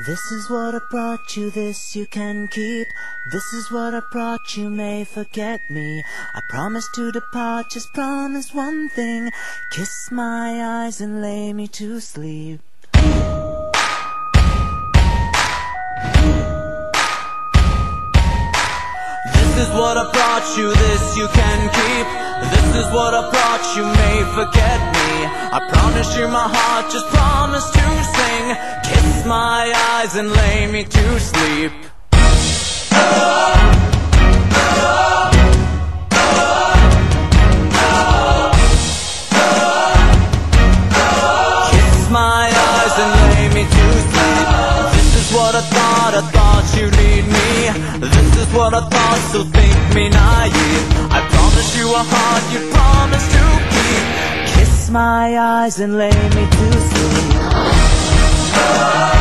This is what I brought you, this you can keep. This is what I brought you, may forget me. I promise to depart, just promise one thing. Kiss my eyes and lay me to sleep. This is what I brought you, this you can keep. This is what I brought you, may forget me. I promise you my heart, just promise to sing. Kiss my eyes and lay me to sleep. Kiss my eyes and lay me to sleep. This is what I thought you'd need me. This is what I thought, so think me naive. I promise you a heart you promise to keep. Kiss my eyes and lay me to sleep.